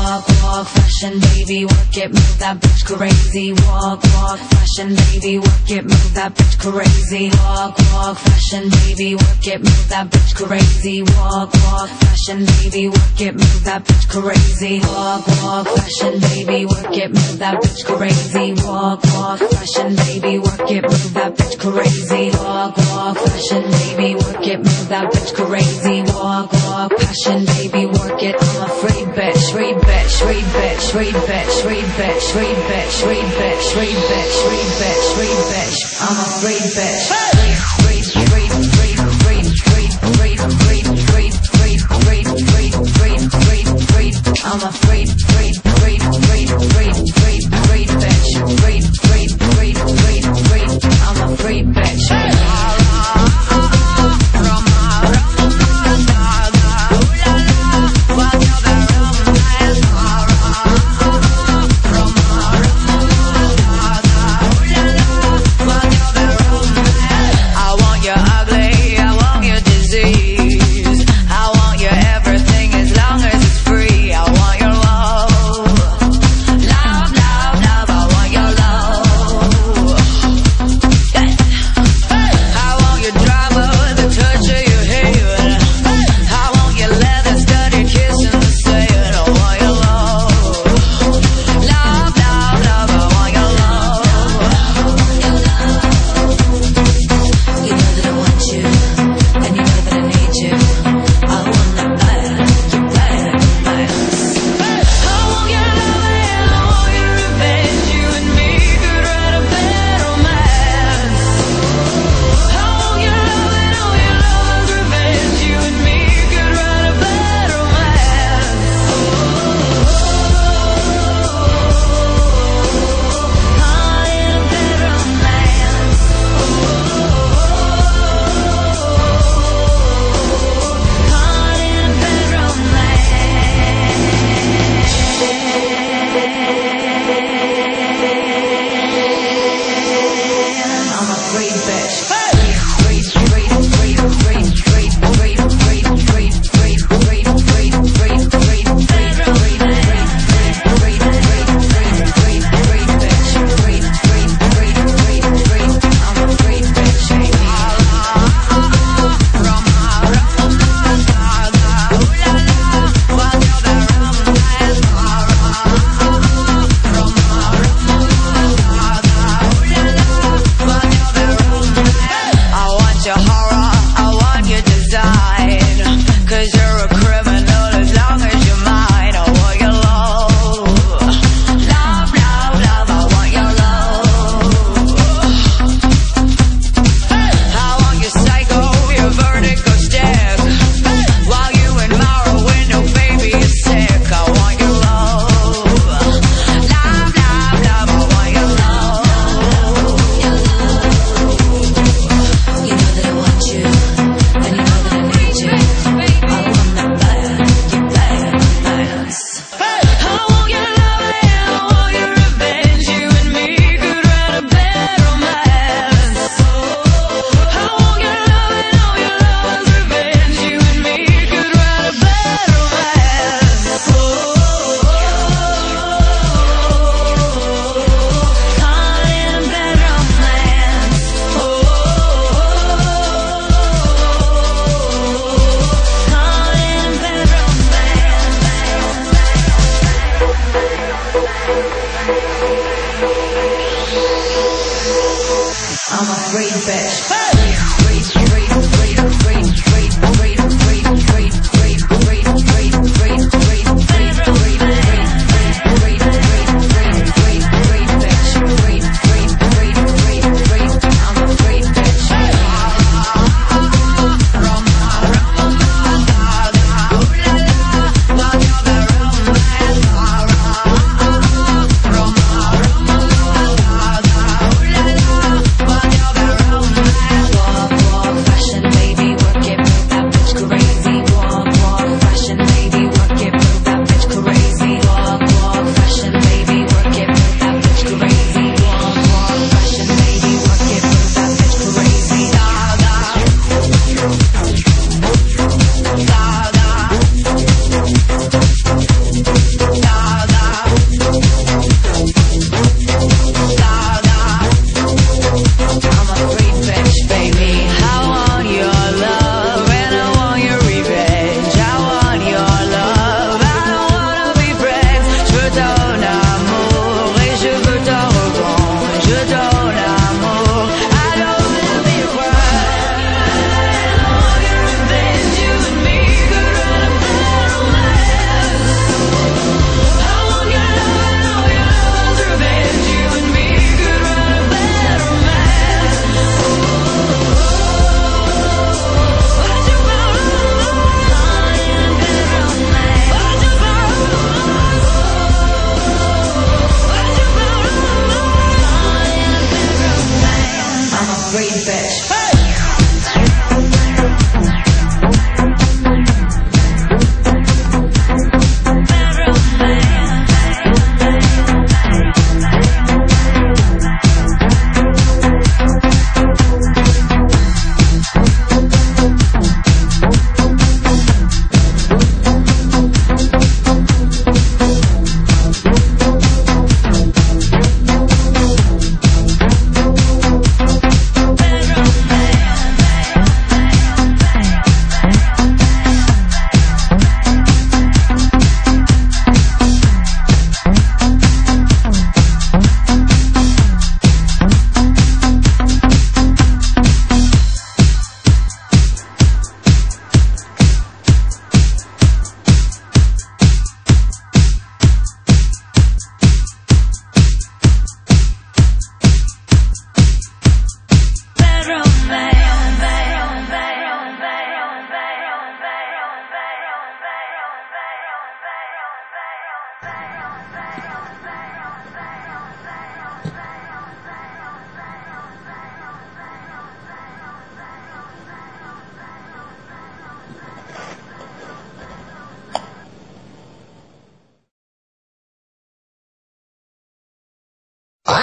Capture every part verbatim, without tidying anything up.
Walk, walk, fashion, baby, work it, move that bitch crazy. Walk, walk, fashion, baby, work it, move that bitch crazy. Walk, walk, fashion, baby, work it, move that bitch crazy. Walk, walk, fashion, baby, work it, move that bitch crazy. Walk, walk, fashion, baby, work it, move that bitch crazy. Walk, walk, fashion, baby, work it, move that bitch crazy. Walk, walk, fashion, baby, work it, move that bitch crazy. Walk, walk, passion, baby, work it. I'm a free bitch, free bitch, free bitch, free bitch, free bitch, free bitch, free bitch, free bitch, free bitch, free bitch. I'm a free bitch. Free, free, free, free, free, free, free, free, free, free, free, free, free, free, free. I'm a free, free, free, free, free, free, free bitch. Free, free, free, free, free. I'm a free bitch. I want your everything as long as it's free. I want your love.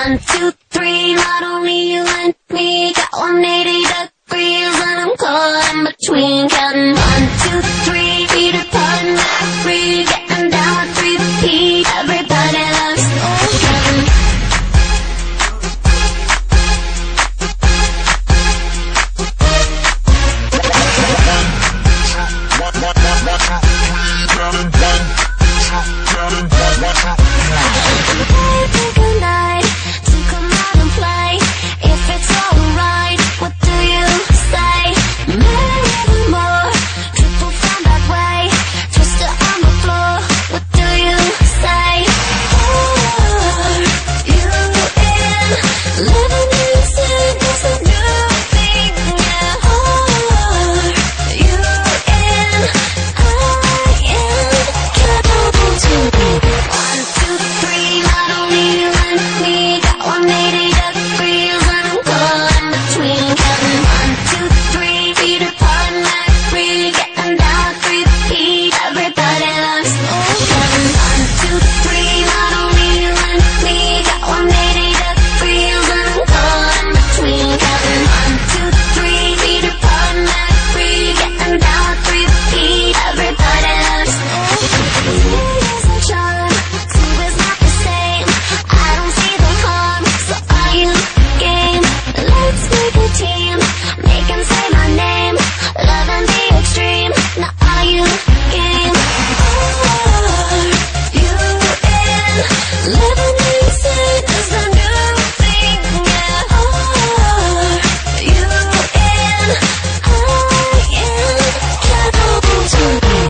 One, two, three, not only you and me, got one eighty degrees and I'm caught in between, counting one, two, three.